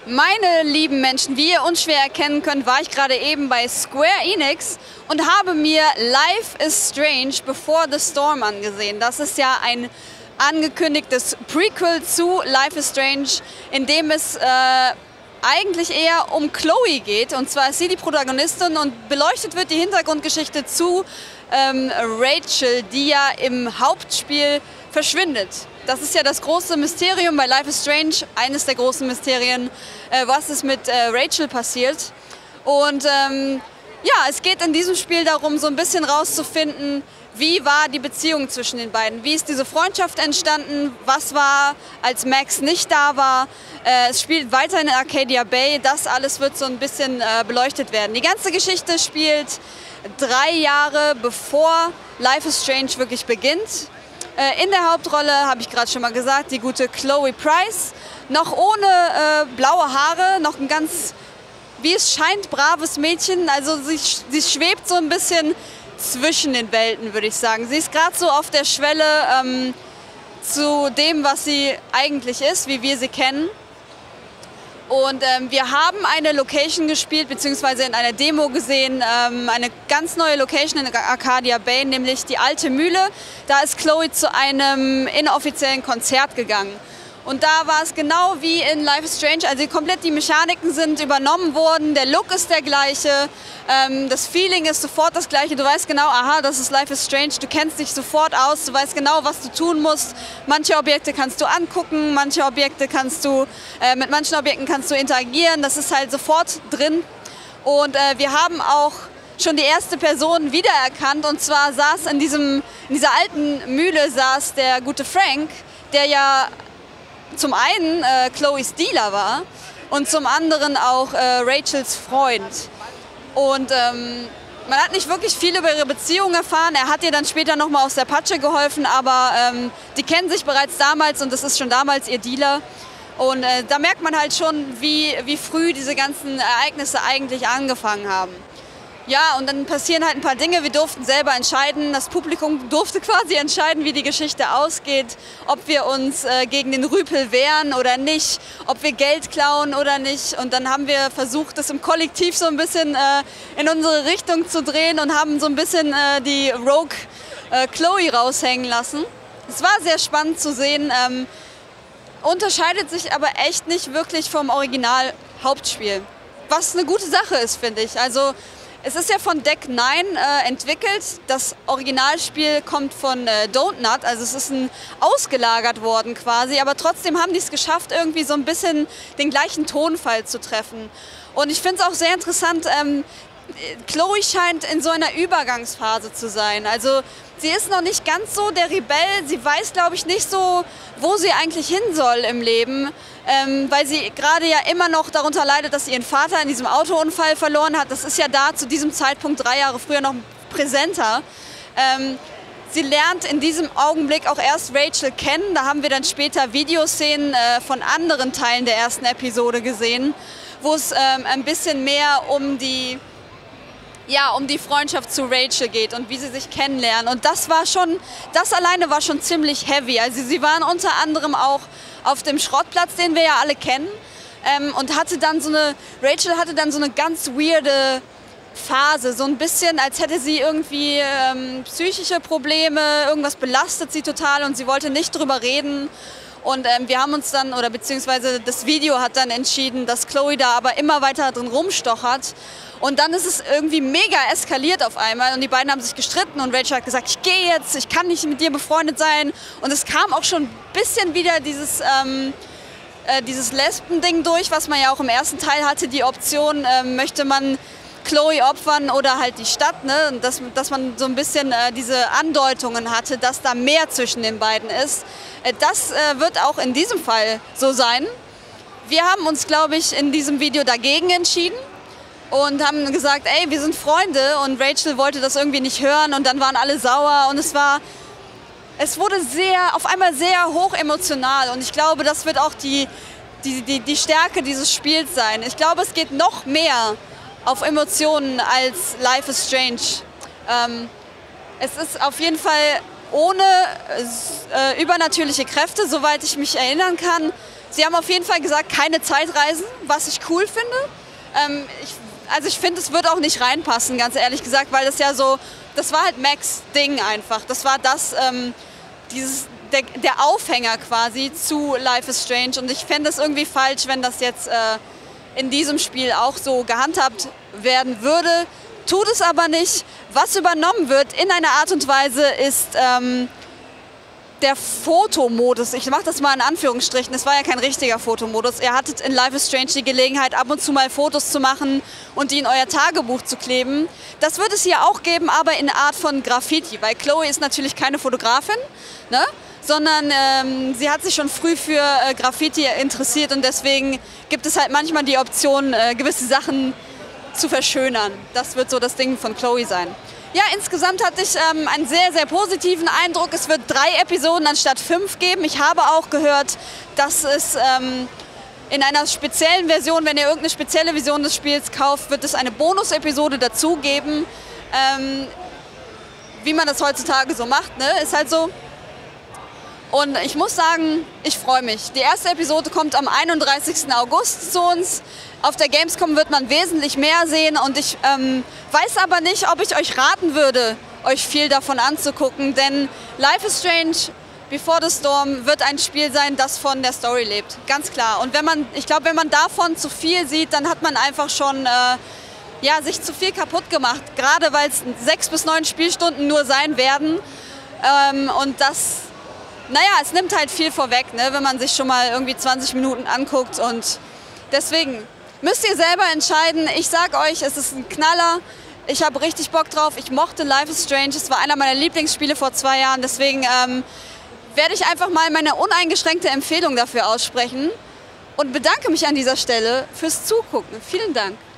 Meine lieben Menschen, wie ihr unschwer erkennen könnt, war ich gerade eben bei Square Enix und habe mir Life is Strange Before the Storm angesehen. Das ist ja ein angekündigtes Prequel zu Life is Strange, in dem es eigentlich eher um Chloe geht. Und zwar ist sie die Protagonistin und beleuchtet wird die Hintergrundgeschichte zu Rachel, die ja im Hauptspiel verschwindet. Das ist ja das große Mysterium bei Life is Strange, eines der großen Mysterien, was ist mit Rachel passiert. Und ja, es geht in diesem Spiel darum, so ein bisschen rauszufinden, wie war die Beziehung zwischen den beiden, wie ist diese Freundschaft entstanden, was war, als Max nicht da war. Es spielt weiterhin in Arcadia Bay, das alles wird so ein bisschen beleuchtet werden. Die ganze Geschichte spielt 3 Jahre bevor Life is Strange wirklich beginnt. In der Hauptrolle, habe ich gerade schon mal gesagt, die gute Chloe Price. Noch ohne blaue Haare, noch ein ganz, wie es scheint, braves Mädchen. Also sie schwebt so ein bisschen zwischen den Welten, würde ich sagen. Sie ist gerade so auf der Schwelle zu dem, was sie eigentlich ist, wie wir sie kennen. Und wir haben eine Location gespielt, beziehungsweise in einer Demo gesehen, eine ganz neue Location in Arcadia Bay, nämlich die Alte Mühle. Da ist Chloe zu einem inoffiziellen Konzert gegangen. Und da war es genau wie in Life is Strange, also komplett die Mechaniken sind übernommen worden, der Look ist der gleiche, das Feeling ist sofort das gleiche, du weißt genau, aha, das ist Life is Strange, du kennst dich sofort aus, du weißt genau, was du tun musst. Manche Objekte kannst du angucken, manche Objekte kannst du, mit manchen Objekten kannst du interagieren, das ist halt sofort drin. Und wir haben auch schon die erste Person wiedererkannt, und zwar saß in dieser alten Mühle saß der gute Frank, der ja zum einen Chloes Dealer war und zum anderen auch Rachels Freund. Und man hat nicht wirklich viel über ihre Beziehung erfahren. Er hat ihr dann später nochmal aus der Patsche geholfen, aber die kennen sich bereits damals und das ist schon damals ihr Dealer. Und da merkt man halt schon, wie früh diese ganzen Ereignisse eigentlich angefangen haben. Ja, und dann passieren halt ein paar Dinge. Wir durften selber entscheiden. Das Publikum durfte quasi entscheiden, wie die Geschichte ausgeht. Ob wir uns gegen den Rüpel wehren oder nicht. Ob wir Geld klauen oder nicht. Und dann haben wir versucht, das im Kollektiv so ein bisschen in unsere Richtung zu drehen und haben so ein bisschen die Rogue Chloe raushängen lassen. Es war sehr spannend zu sehen. Unterscheidet sich aber echt nicht wirklich vom Original-Hauptspiel. Was eine gute Sache ist, finde ich. Also es ist ja von Deck 9 entwickelt. Das Originalspiel kommt von Donut, also es ist ausgelagert worden quasi, aber trotzdem haben die es geschafft, irgendwie so ein bisschen den gleichen Tonfall zu treffen. Und ich finde es auch sehr interessant, Chloe scheint in so einer Übergangsphase zu sein. Also sie ist noch nicht ganz so der Rebell, sie weiß, glaube ich, nicht so, wo sie eigentlich hin soll im Leben, weil sie gerade ja immer noch darunter leidet, dass sie ihren Vater in diesem Autounfall verloren hat. Das ist ja da zu diesem Zeitpunkt 3 Jahre früher noch präsenter. Sie lernt in diesem Augenblick auch erst Rachel kennen. Da haben wir dann später Videoszenen von anderen Teilen der ersten Episode gesehen, wo es ein bisschen mehr um die Freundschaft zu Rachel geht und wie sie sich kennenlernen. Und das alleine war schon ziemlich heavy. Also sie waren unter anderem auch auf dem Schrottplatz, den wir ja alle kennen, und Rachel hatte dann so eine ganz weirde Phase, so ein bisschen, als hätte sie irgendwie psychische Probleme, irgendwas belastet sie total und sie wollte nicht drüber reden. Und wir haben uns dann, oder beziehungsweise das Video hat dann entschieden, dass Chloe da aber immer weiter drin rumstochert. Und dann ist es irgendwie mega eskaliert auf einmal und die beiden haben sich gestritten und Rachel hat gesagt, ich gehe jetzt, ich kann nicht mit dir befreundet sein. Und es kam auch schon ein bisschen wieder dieses Lesben-Ding durch, was man ja auch im ersten Teil hatte, die Option, möchte man Chloe opfern oder halt die Stadt, ne? Und dass man so ein bisschen diese Andeutungen hatte, dass da mehr zwischen den beiden ist. Das wird auch in diesem Fall so sein. Wir haben uns, glaube ich, in diesem Video dagegen entschieden und haben gesagt, ey, wir sind Freunde, und Rachel wollte das irgendwie nicht hören und dann waren alle sauer und es wurde auf einmal sehr hoch emotional und ich glaube, das wird auch die Stärke dieses Spiels sein. Ich glaube, es geht noch mehr auf Emotionen als Life is Strange. Es ist auf jeden Fall ohne übernatürliche Kräfte, soweit ich mich erinnern kann, Sie haben auf jeden Fall gesagt, keine Zeitreisen, was ich cool finde. Ich finde, es wird auch nicht reinpassen, ganz ehrlich gesagt, weil das ja so, das war halt Max' Ding einfach. Das war das, der Aufhänger quasi zu Life is Strange. Und ich fände es irgendwie falsch, wenn das jetzt in diesem Spiel auch so gehandhabt werden würde. Tut es aber nicht. Was übernommen wird in einer Art und Weise ist der Fotomodus. Ich mache das mal in Anführungsstrichen. Es war ja kein richtiger Fotomodus. Ihr hattet in Life is Strange die Gelegenheit, ab und zu mal Fotos zu machen und die in euer Tagebuch zu kleben. Das wird es hier auch geben, aber in Art von Graffiti. Weil Chloe ist natürlich keine Fotografin, ne? Sondern sie hat sich schon früh für Graffiti interessiert und deswegen gibt es halt manchmal die Option, gewisse Sachen zu verschönern. Das wird so das Ding von Chloe sein. Ja, insgesamt hatte ich einen sehr, sehr positiven Eindruck. Es wird 3 Episoden anstatt 5 geben. Ich habe auch gehört, dass es in einer speziellen Version, wenn ihr irgendeine spezielle Version des Spiels kauft, wird es eine Bonus-Episode dazu geben. Wie man das heutzutage so macht, ne? Ist halt so. Und ich muss sagen, ich freue mich. Die erste Episode kommt am 31. August zu uns. Auf der Gamescom wird man wesentlich mehr sehen und ich weiß aber nicht, ob ich euch raten würde, euch viel davon anzugucken, denn Life is Strange Before the Storm wird ein Spiel sein, das von der Story lebt, ganz klar. Und ich glaube, wenn man davon zu viel sieht, dann hat man einfach schon sich zu viel kaputt gemacht, gerade weil es 6 bis 9 Spielstunden nur sein werden und das... Naja, es nimmt halt viel vorweg, ne, wenn man sich schon mal irgendwie 20 Minuten anguckt und deswegen müsst ihr selber entscheiden. Ich sag euch, es ist ein Knaller. Ich habe richtig Bock drauf. Ich mochte Life is Strange. Es war einer meiner Lieblingsspiele vor 2 Jahren. Deswegen werde ich einfach mal meine uneingeschränkte Empfehlung dafür aussprechen und bedanke mich an dieser Stelle fürs Zugucken. Vielen Dank.